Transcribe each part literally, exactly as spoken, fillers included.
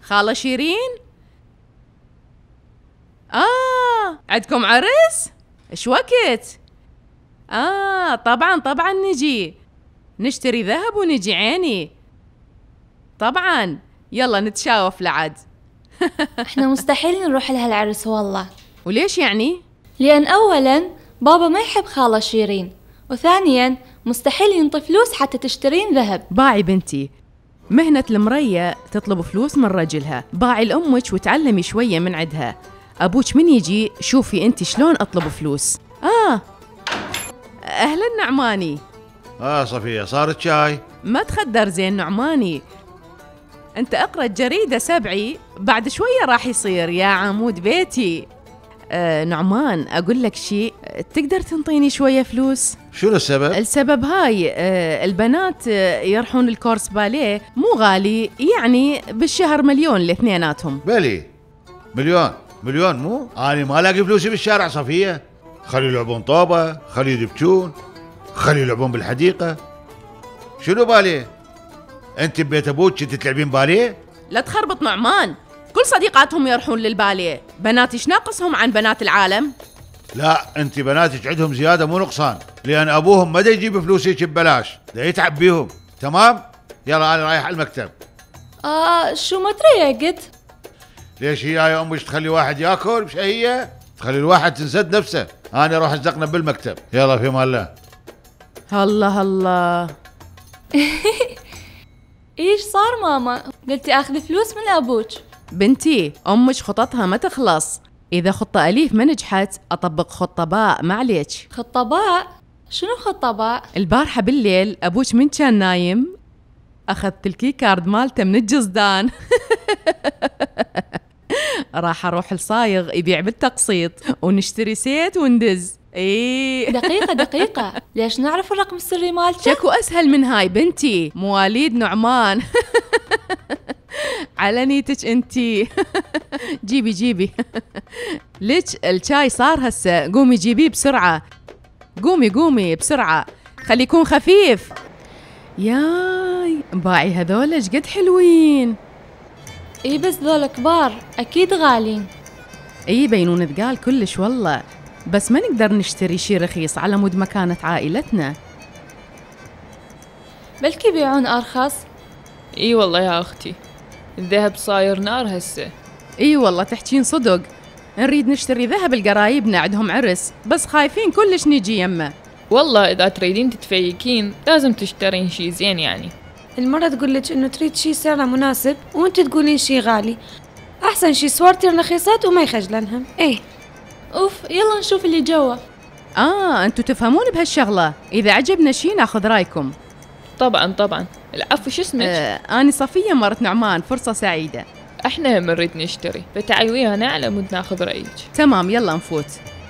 خالة شيرين؟ آه عندكم عرس؟ إيش وقت؟ آه طبعا طبعا نجي نشتري ذهب ونجي عيني. طبعا يلا نتشاوف لعد. احنا مستحيل نروح لها العرس والله. وليش يعني؟ لأن أولاً بابا ما يحب خالة شيرين، وثانياً مستحيل ينطي فلوس حتى تشترين ذهب. باعي بنتي، مهنة المرية تطلب فلوس من رجلها، باعي لأمك وتعلمي شوية من عدها. أبوك من يجي شوفي أنت شلون أطلب فلوس. آه أهلا نعماني. آه صفية صارت شاي؟ ما تخدر زين نعماني، أنت اقرأ الجريدة سبعي، بعد شوية راح يصير يا عمود بيتي. آه نعمان أقول لك شيء، تقدر تنطيني شوية فلوس؟ شنو السبب؟ السبب هاي آه البنات آه يرحون الكورس باليه، مو غالي يعني بالشهر مليون لاثنيناتهم. بلي مليون مليون مو؟ أنا ما ألاقي فلوسي بالشارع صفية. خلي يلعبون طوبة، خلي يدبجون، خلي يلعبون بالحديقة. شنو باليه؟ أنت ببيت أبوك كنت تلعبين باليه؟ لا تخربط نعمان، كل صديقاتهم يروحون للباليه، بناتي ايش ناقصهم عن بنات العالم؟ لا أنت بناتك عندهم زيادة مو نقصان، لأن أبوهم ما دا يجيب فلوسك ببلاش، دا يتعب بيهم. تمام؟ يلا أنا رايح على المكتب. آه شو ما تريقت؟ ليش هي يا أمك تخلي واحد ياكل بشهية؟ تخلي الواحد تنسد نفسه. أنا أروح أزقنا بالمكتب. يلا في مال الله. الله الله. ايش صار ماما؟ قلتي اخذ فلوس من ابوك. بنتي أمك خططها ما تخلص، إذا خطة أليف ما نجحت أطبق خطة باء، ما عليك. خطة باء؟ شنو خطة باء؟ البارحة بالليل أبوك من كان نايم أخذت الكي كارد مالته من الجزدان. راح أروح الصايغ يبيع بالتقسيط ونشتري سيت وندز. إيه دقيقة دقيقة، ليش نعرف الرقم السري مالته؟ شكو أسهل من هاي بنتي، مواليد نعمان. على نيتك انتي. جيبي جيبي. ليش الشاي صار هسه، قومي جيبيه بسرعة، قومي قومي بسرعة، خلي يكون خفيف. ياي باعي هذول قد حلوين. اي بس ذول كبار اكيد غالين. اي بينون ثقال كلش والله، بس ما نقدر نشتري شي رخيص على مود مكانة عائلتنا. بلكي يبيعون ارخص. اي والله يا اختي الذهب صاير نار هسه. اي والله تحكين صدق، نريد نشتري ذهب القرايبنا عندهم عرس، بس خايفين كلش نجي يمه. والله اذا تريدين تتفيكين لازم تشترين شي زين يعني. المرة تقول لك انه تريد شي سعره مناسب وانت تقولين شي غالي، احسن شي صورتين رخيصات وما يخجلنهم. ايه اوف يلا نشوف اللي جوا. اه انتو تفهمون بهالشغلة، اذا عجبنا شي ناخذ رايكم. طبعا طبعا. العفو شو اسمك؟ آه اني صفية مرت نعمان، فرصة سعيدة. احنا هم نريد نشتري، فتعي ويانا على مود ناخذ رايك. تمام يلا نفوت.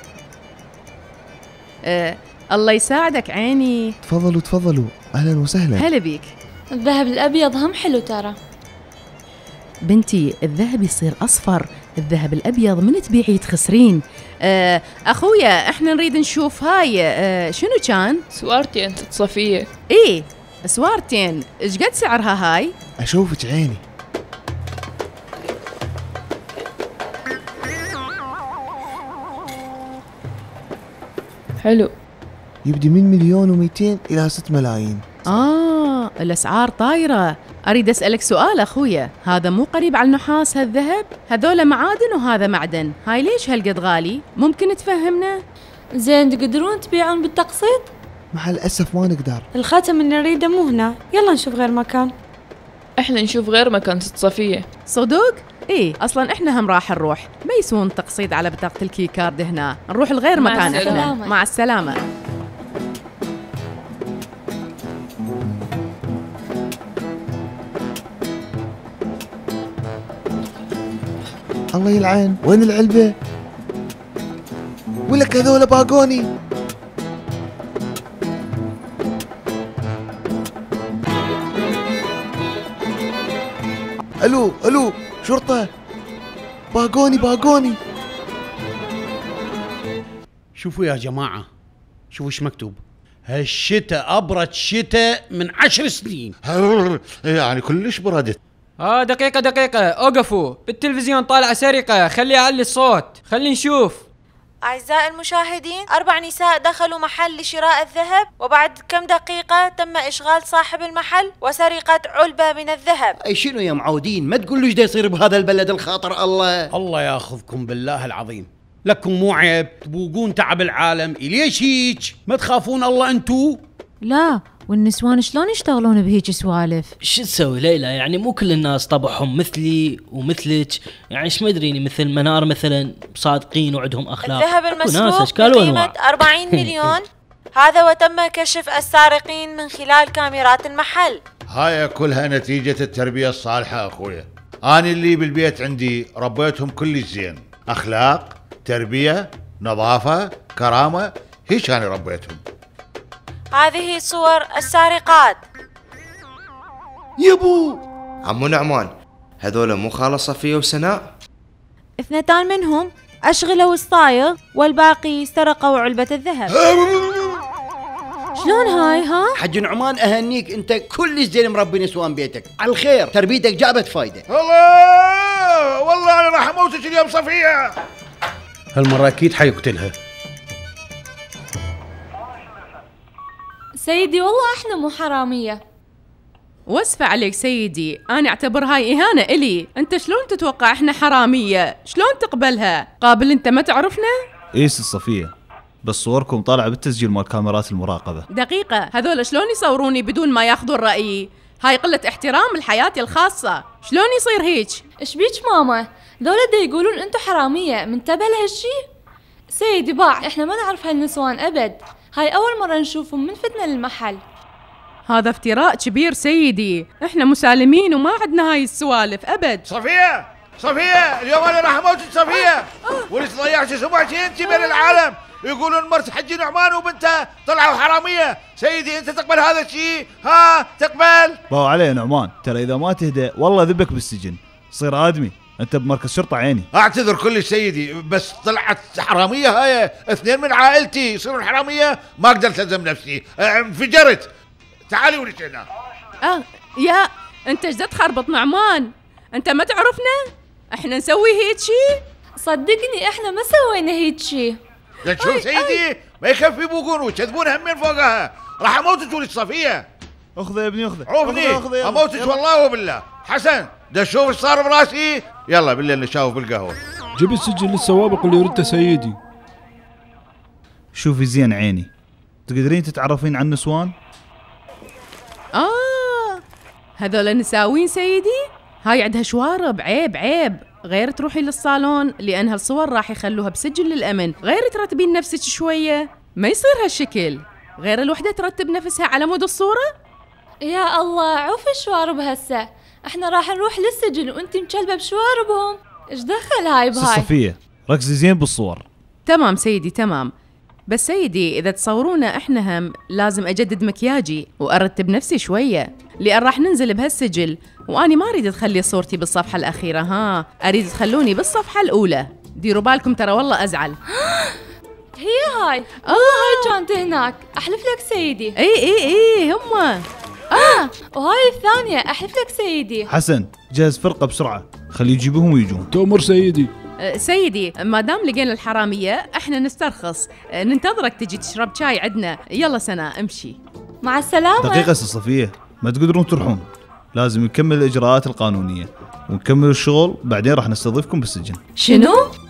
آه الله يساعدك عيني. تفضلوا تفضلوا، اهلا وسهلا. هلا بيك. الذهب الابيض هم حلو ترى. بنتي الذهب يصير اصفر، الذهب الابيض من تبيعي تخسرين. آه اخويا احنا نريد نشوف هاي آه شنو كان؟ سوارتين ست صفية. ايه سوارتين، ايش قد سعرها هاي؟ اشوفك عيني. حلو. يبدي من مليون ومئتين الى ست ملايين. اه الاسعار طايره. اريد اسالك سؤال اخويا، هذا مو قريب على النحاس هالذهب؟ هذول معادن وهذا معدن، هاي ليش هالقد غالي؟ ممكن تفهمنا؟ زين تقدرون تبيعون بالتقسيط؟ مع الاسف ما نقدر. الخاتم اللي نريده مو هنا، يلا نشوف غير مكان. احنا نشوف غير مكان ست صفية. صدق؟ ايه اصلا احنا هم راح نروح، ما يسوون تقسيط على بطاقة الكي كارد هنا، نروح لغير مع مكان. السلامة. احنا مع السلامة. الله يلعن، وين العلبة؟ ولك هذول باقوني. الو الو شرطة، باقوني باقوني. شوفوا يا جماعة، شوفوا ايش مكتوب، هالشتاء أبرد شتاء من عشر سنين. يعني كلش بردت. اه دقيقة دقيقة، اوقفوا، بالتلفزيون طالعة سرقة، خلي اعلي الصوت، خلي نشوف. أعزائي المشاهدين، أربع نساء دخلوا محل لشراء الذهب، وبعد كم دقيقة تم إشغال صاحب المحل وسرقة علبة من الذهب. أي شنو يا معودين، ما تقولوا ايش دا يصير بهذا البلد الخاطر. الله الله ياخذكم بالله العظيم، لكم مو عيب تبوقون تعب العالم؟ ليش هيك؟ ما تخافون الله انتو؟ لا، والنسوان شلون يشتغلون بهيج سوالف؟ شو تسوي ليلى؟ يعني مو كل الناس طبعهم مثلي ومثلك، يعني ايش ما ادريني، مثل منار مثلا صادقين وعندهم اخلاق. الذهب المسروق بقيمة أربعين مليون، هذا وتم كشف السارقين من خلال كاميرات المحل. هاي كلها نتيجة التربية الصالحة أخويا. أنا اللي بالبيت عندي ربيتهم كلش زين، أخلاق، تربية، نظافة، كرامة، هيك أنا ربيتهم. هذه صور السارقات. يبو عمو نعمان، هذول مو خالة صفية وسناء؟ اثنتان منهم أشغلوا الصايغ والباقي سرقوا علبة الذهب. شلون هاي ها؟ حج نعمان أهنيك، أنت كلش زين مربي نسوان بيتك على الخير، تربيتك جابت فايدة. الله والله أنا راح أموتك اليوم صفية. هالمرة أكيد حيقتلها. سيدي والله احنا مو حرامية. واسفة عليك سيدي، أنا أعتبر هاي إهانة إلي. أنت شلون تتوقع إحنا حرامية؟ شلون تقبلها؟ قابل أنت ما تعرفنا؟ إيس الصفية، بس صوركم طالعة بالتسجيل مال كاميرات المراقبة. دقيقة، هذول شلون يصوروني بدون ما ياخذون رأيي؟ هاي قلة احترام لحياتي الخاصة، شلون يصير هيك؟ إيش بيك ماما؟ ذولا دا يقولون أنتو حرامية، منتبه لهالشي؟ سيدي باع، إحنا ما نعرف هالنسوان أبد، هاي أول مرة نشوفهم من فتنا للمحل. هذا افتراء كبير سيدي، احنا مسالمين وما عندنا هاي السوالف ابد. صفية صفية، اليوم انا راح اموت صفية، وليش ضيعت اسبوعتين انت بين العالم يقولون مرت حج نعمان وبنته طلعوا حرامية. سيدي انت تقبل هذا الشيء؟ ها تقبل؟ باو علي نعمان، ترى اذا ما تهدى والله ذبك بالسجن، صير ادمي، انت بمركز شرطة عيني. اعتذر كلش سيدي، بس طلعت حرامية هاي، اثنين من عائلتي يصيرون حرامية، ما قدرت الزم نفسي، انفجرت. تعالي ولك هنا. اه يا انت ايش تخربط نعمان؟ انت ما تعرفنا؟ احنا نسوي هيك شيء؟ صدقني احنا ما سوينا هيك شيء. شوف سيدي ما يكفي بوقون وتكذبون همين فوقها، راح اموتك ولك صفية. اخذه يا ابني اخذه. عوفني اموتك والله وبالله. حسن دا شوف ايش صار براسي، يلا بالليل نشاوف بالقهوة. جيب السجل للسوابق اللي يرده سيدي. شوفي زين عيني، تقدرين تتعرفين عن النسوان؟ آه هذول نساوين سيدي؟ هاي عندها شوارب، عيب عيب، غير تروحي للصالون لأن هالصور راح يخلوها بسجل للأمن، غير ترتبين نفسك شوية، ما يصير هالشكل، غير الوحدة ترتب نفسها على مود الصورة. يا الله عوف الشوارب هسه، احنا راح نروح للسجن وانتي مكلبة بشواربهم، ايش دخل هاي بهاي؟ صفية ركزي زين بالصور. تمام سيدي تمام، بس سيدي إذا تصورونا إحنا هم لازم أجدد مكياجي وأرتب نفسي شوية، لأن راح ننزل بهالسجل وأني ما أريد تخلي صورتي بالصفحة الأخيرة، ها أريد تخلوني بالصفحة الأولى، ديروا بالكم ترى والله أزعل. هي هاي والله هاي كانت هناك، أحلف لك سيدي. إي إي إي هما. آه وهاي الثانية أحلف لك سيدي. حسن جهز فرقة بسرعة، خلي يجيبوهم ويجون. تؤمر سيدي. سيدي ما دام لقينا الحرامية احنا نسترخص، ننتظرك تجي تشرب شاي عندنا. يلا سناء امشي. مع السلامة. دقيقة صفية، ما تقدرون تروحون، لازم نكمل الإجراءات القانونية ونكمل الشغل، بعدين راح نستضيفكم بالسجن. شنو؟